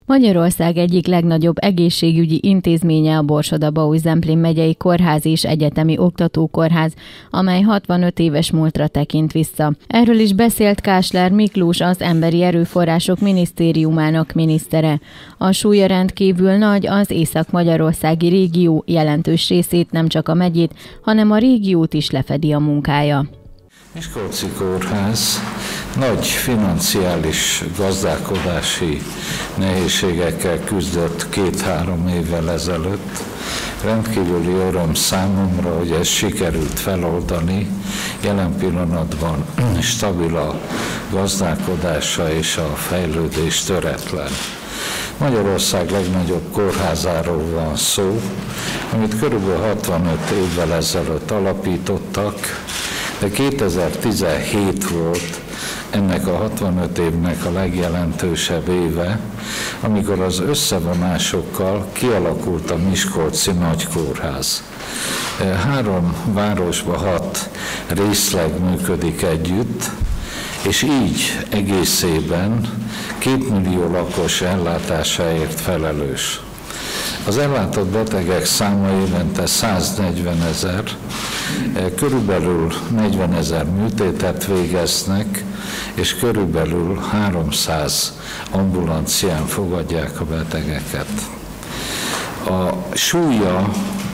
Magyarország egyik legnagyobb egészségügyi intézménye a Borsod-Abaúj-Zemplén megyei kórház és egyetemi oktatókórház, amely 65 éves múltra tekint vissza. Erről is beszélt Kásler Miklós, az Emberi Erőforrások Minisztériumának minisztere. A súlya rendkívül nagy, az észak-magyarországi régió jelentős részét, nem csak a megyét, hanem a régiót is lefedi a munkája. Miskolci Kórház nagy financiális gazdálkodási nehézségekkel küzdött 2-3 évvel ezelőtt. Rendkívüli öröm számomra, hogy ezt sikerült feloldani. Jelen pillanatban stabil a gazdálkodása és a fejlődés töretlen. Magyarország legnagyobb kórházáról van szó, amit körülbelül 65 évvel ezelőtt alapítottak, de 2017 volt ennek a 65 évnek a legjelentősebb éve, amikor az összevonásokkal kialakult a Miskolci Nagykórház. 3 városban 6 részleg működik együtt, és így egészében 2 millió lakos ellátásáért felelős. Az ellátott betegek száma évente 140 000, körülbelül 40 000 műtétet végeznek, és körülbelül 300 ambulancián fogadják a betegeket. A súlya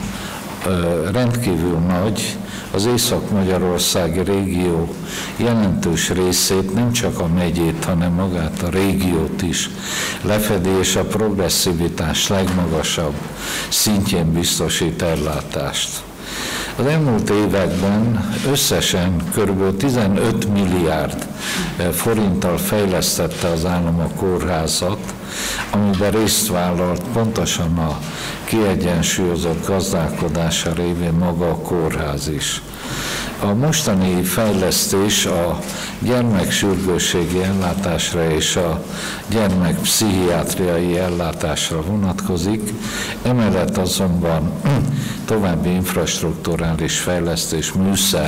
rendkívül nagy, az észak-magyarországi régió jelentős részét, nem csak a megyét, hanem magát a régiót is lefedi, és a progresszivitás legmagasabb szintjén biztosít ellátást. Az elmúlt években összesen kb. 15 milliárd forinttal fejlesztette az állam a kórházat, amiben részt vállalt pontosan a kiegyensúlyozott gazdálkodása révén maga a kórház is. A mostani fejlesztés a gyermeksürgősségi ellátásra és a gyermekpszichiátriai ellátásra vonatkozik, emellett azonban további infrastrukturális fejlesztés, műszer,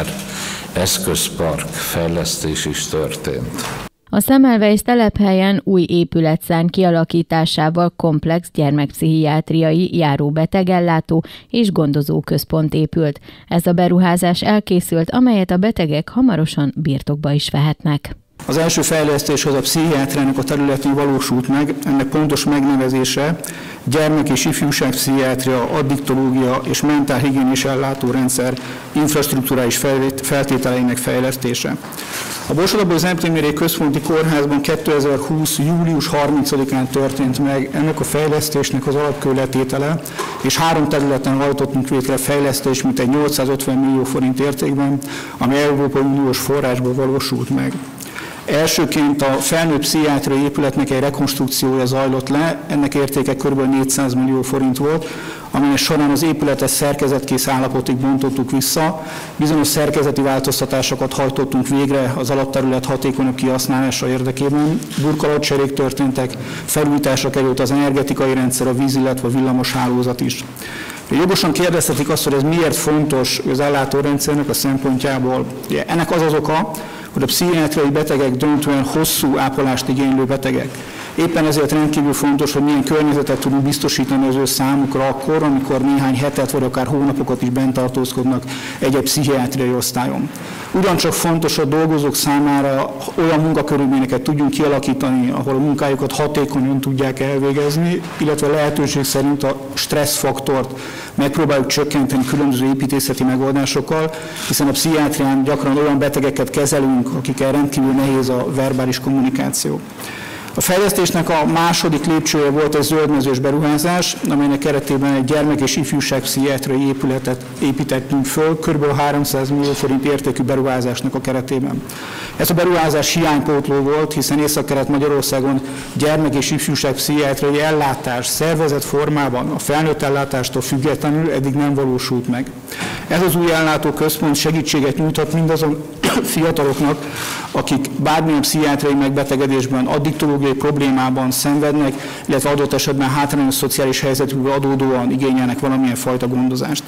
eszközpark fejlesztés is történt. A Semmelweis telephelyen új épületszárny kialakításával komplex gyermekpszichiátriai járóbetegellátó és gondozóközpont épült. Ez a beruházás elkészült, amelyet a betegek hamarosan birtokba is vehetnek. Az első fejlesztés az a pszichiátriának a területén valósult meg, ennek pontos megnevezése gyermek- és ifjúságpszichiátria, addiktológia és mentálhigiénés ellátórendszer infrastrukturális feltételeinek fejlesztése. A Borsod-Abaúj-Zemplén megyei központi kórházban 2020. július 30-án történt meg ennek a fejlesztésnek az alapkőletétele, és 3 területen hajtottunk végre fejlesztés, mintegy 850 millió forint értékben, ami Európai Uniós forrásból valósult meg. Elsőként a felnőtt pszichiátriai épületnek egy rekonstrukciója zajlott le, ennek értéke kb. 400 millió forint volt, amelynek során az épületet szerkezetkész állapotig bontottuk vissza, bizonyos szerkezeti változtatásokat hajtottunk végre az alapterület hatékonyabb kihasználása érdekében, burkolatcserék történtek, felújításra került az energetikai rendszer, a víz, illetve a villamos hálózat is. Jogosan kérdezhetik azt, hogy ez miért fontos az ellátórendszernek a szempontjából. Ugye, ennek az oka, hogy a pszichiátriai betegek döntően hosszú ápolást igénylő betegek. Éppen ezért rendkívül fontos, hogy milyen környezetet tudunk biztosítani az ő számukra akkor, amikor néhány hetet vagy akár hónapokat is bent tartózkodnak egy pszichiátriai osztályon. Ugyancsak fontos, hogy a dolgozók számára olyan munkakörülményeket tudjunk kialakítani, ahol a munkájukat hatékonyan tudják elvégezni, illetve lehetőség szerint a stresszfaktort megpróbáljuk csökkenteni különböző építészeti megoldásokkal, hiszen a pszichiátrián gyakran olyan betegeket kezelünk, akikkel rendkívül nehéz a verbális kommunikáció. A fejlesztésnek a második lépcsője volt egy zöldmezős beruházás, amelynek keretében egy gyermek- és ifjúságpszichiátriai épületet építettünk föl, kb. 300 millió forint értékű beruházásnak a keretében. Ez a beruházás hiánypótló volt, hiszen Észak-Kelet-Magyarországon gyermek- és ifjúságpszichiátriai ellátás szervezett formában a felnőtt ellátástól függetlenül eddig nem valósult meg. Ez az új ellátóközpont segítséget nyújtott mindazon fiataloknak, akik bármilyen pszichiátriai megbetegedésben, addiktológiai problémában szenvednek, illetve adott esetben hátrányos szociális helyzetükből adódóan igényelnek valamilyen fajta gondozást.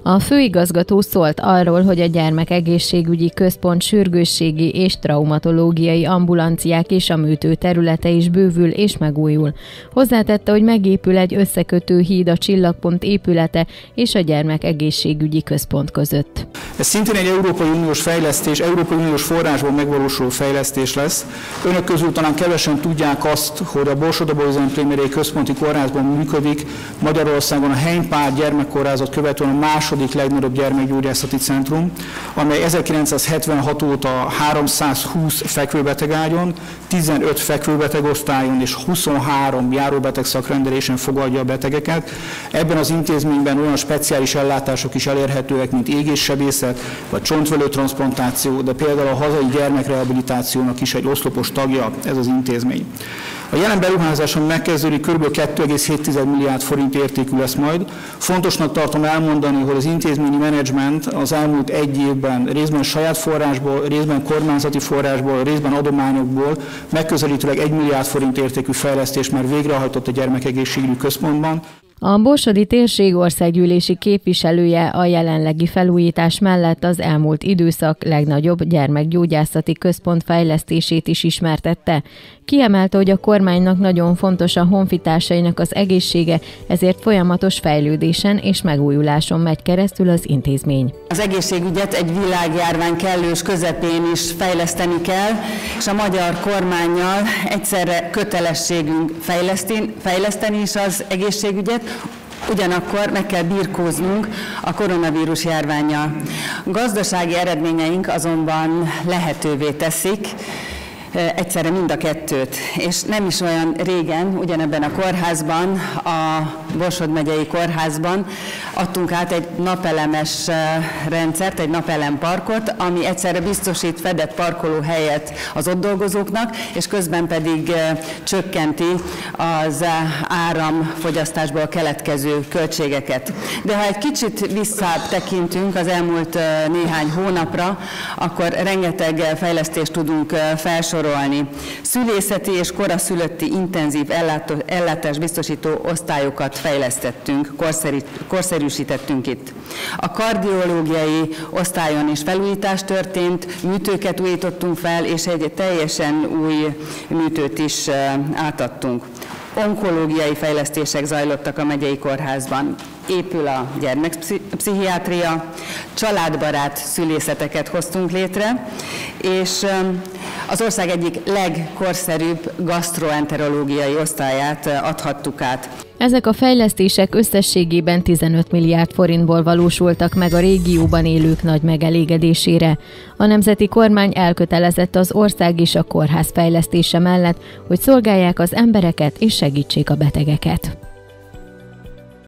A főigazgató szólt arról, hogy a Gyermekegészségügyi Központ sürgősségi és traumatológiai ambulanciák és a műtő területe is bővül és megújul. Hozzátette, hogy megépül egy összekötő híd a Csillagpont épülete és a Gyermekegészségügyi Központ között. Ez szintén egy Európai Uniós fejlesztés, Európai Uniós forrásból megvalósuló fejlesztés lesz. Önök közül talán kevesen tudják azt, hogy a Borsod-Abaúj-Zemplén megyei központi kórházban működik Magyarországon a Heiny-Pál gyermekkórházat követően a második legnagyobb gyermekgyógyászati centrum, amely 1976 óta 320 fekvőbetegágyon, 15 fekvőbetegosztályon és 23 járóbeteg szakrendelésen fogadja a betegeket. Ebben az intézményben olyan speciális ellátások is elérhetőek, mint égéssebészet vagy csontvelőtranszplantáció, de például a hazai gyermekrehabilitációnak is egy oszlopos tagja ez az intézmény. A jelen beruházáson megkezdődik kb. 2,7 milliárd forint értékű lesz majd. Fontosnak tartom elmondani, hogy az intézményi menedzsment az elmúlt egy évben részben saját forrásból, részben kormányzati forrásból, részben adományokból megközelítőleg 1 milliárd forint értékű fejlesztést már végrehajtott a Gyermekegészségügyi Központban. A borsodi térség országgyűlési képviselője a jelenlegi felújítás mellett az elmúlt időszak legnagyobb gyermekgyógyászati központ fejlesztését is ismertette. Kiemelte, hogy a kormánynak nagyon fontos a honfitársainak az egészsége, ezért folyamatos fejlődésen és megújuláson megy keresztül az intézmény. Az egészségügyet egy világjárvány kellős közepén is fejleszteni kell, és a magyar kormánnyal egyszerre kötelességünk fejleszteni is az egészségügyet, ugyanakkor meg kell birkóznunk a koronavírus járvánnyal. Gazdasági eredményeink azonban lehetővé teszik egyszerre mind a kettőt, és nem is olyan régen, ugyanebben a kórházban, a Borsod megyei kórházban adtunk át egy napelemes rendszert, egy napelemparkot, ami egyszerre biztosít fedett parkolóhelyet az ott dolgozóknak, és közben pedig csökkenti az áramfogyasztásból keletkező költségeket. De ha egy kicsit visszább tekintünk az elmúlt néhány hónapra, akkor rengeteg fejlesztést tudunk felsorolni. Szülészeti és koraszülötti intenzív ellátást biztosító osztályokat fejlesztettünk, korszerűsítettünk itt. A kardiológiai osztályon is felújítás történt, műtőket újítottunk fel, és egy teljesen új műtőt is átadtunk. Onkológiai fejlesztések zajlottak a megyei kórházban. Épül a gyermekpszichiátria, családbarát szülészeteket hoztunk létre, és az ország egyik legkorszerűbb gasztroenterológiai osztályát adhattuk át. Ezek a fejlesztések összességében 15 milliárd forintból valósultak meg a régióban élők nagy megelégedésére. A nemzeti kormány elkötelezett az ország és a kórház fejlesztése mellett, hogy szolgálják az embereket és segítsék a betegeket.